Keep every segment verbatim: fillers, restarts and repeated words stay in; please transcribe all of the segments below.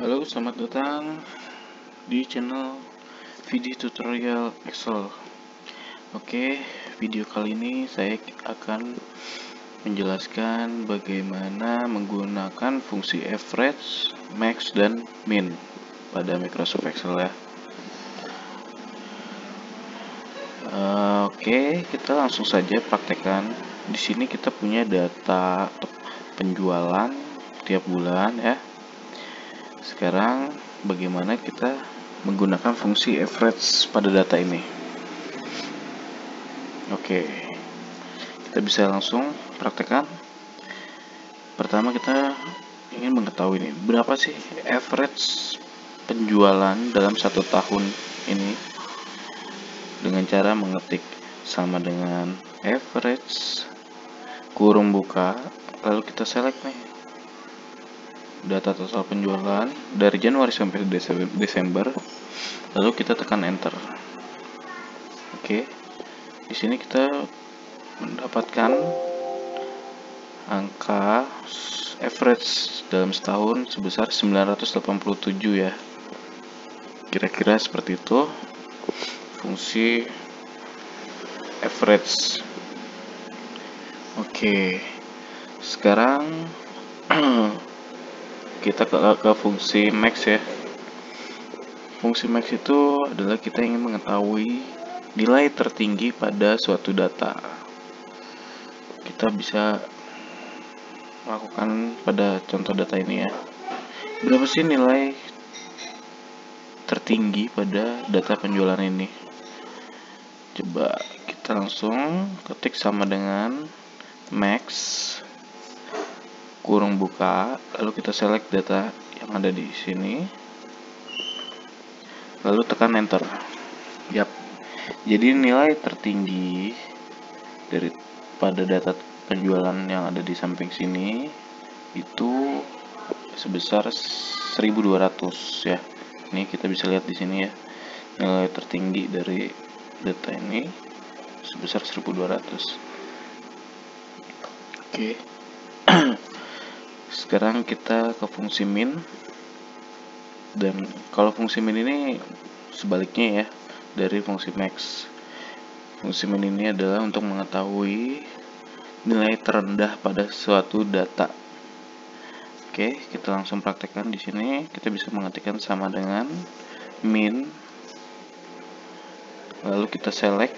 Halo, selamat datang di channel video tutorial Excel. Oke, video kali ini saya akan menjelaskan bagaimana menggunakan fungsi average, max, dan min pada Microsoft Excel ya. Oke, kita langsung saja praktekkan. Di sini kita punya data penjualan tiap bulan ya. Sekarang bagaimana kita menggunakan fungsi average pada data ini. Oke, kita bisa langsung praktekkan. Pertama kita ingin mengetahui nih, berapa sih average penjualan dalam satu tahun ini, dengan cara mengetik sama dengan average kurung buka, lalu kita select nih data total penjualan dari Januari sampai Desember, lalu kita tekan enter. Oke, di sini kita mendapatkan angka average dalam setahun sebesar sembilan ratus delapan puluh tujuh ya, kira-kira seperti itu fungsi average. Oke, sekarang kita ke, ke fungsi max ya. Fungsi max itu adalah kita ingin mengetahui nilai tertinggi pada suatu data. Kita bisa melakukan pada contoh data ini ya. Berapa sih nilai tertinggi pada data penjualan ini? Coba kita langsung ketik sama dengan max kurung buka, lalu kita select data yang ada di sini, lalu tekan enter. Yap, jadi nilai tertinggi dari pada data penjualan yang ada di samping sini itu sebesar seribu dua ratus ya. Ini kita bisa lihat di sini ya, nilai tertinggi dari data ini sebesar seribu dua ratus. Oke. Sekarang kita ke fungsi min, dan kalau fungsi min ini sebaliknya ya dari fungsi max. Fungsi min ini adalah untuk mengetahui nilai terendah pada suatu data. Oke, kita langsung praktekkan di sini. Kita bisa mengetikkan sama dengan min, lalu kita select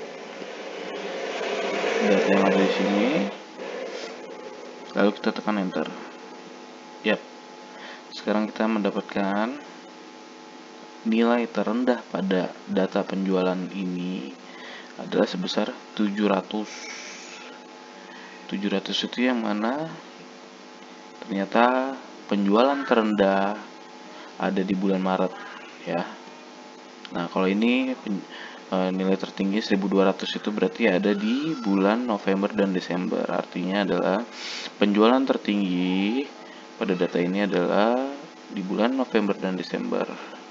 data yang ada di sini, lalu kita tekan enter. Yap, sekarang kita mendapatkan nilai terendah pada data penjualan ini adalah sebesar tujuh ratus. tujuh ratus itu yang mana ternyata penjualan terendah ada di bulan Maret ya. Nah, kalau ini nilai tertinggi seribu dua ratus itu berarti ada di bulan November dan Desember. Artinya adalah penjualan tertinggi pada data ini adalah di bulan November dan Desember.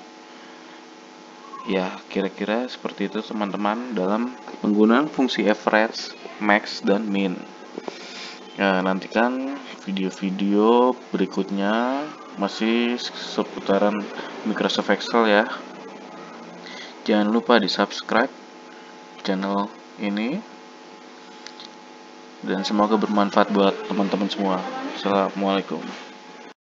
Ya, kira-kira seperti itu teman-teman dalam penggunaan fungsi average, max, dan min. Ya, nantikan video-video berikutnya masih seputaran Microsoft Excel ya. Jangan lupa di subscribe channel ini, dan semoga bermanfaat buat teman-teman semua. Assalamualaikum.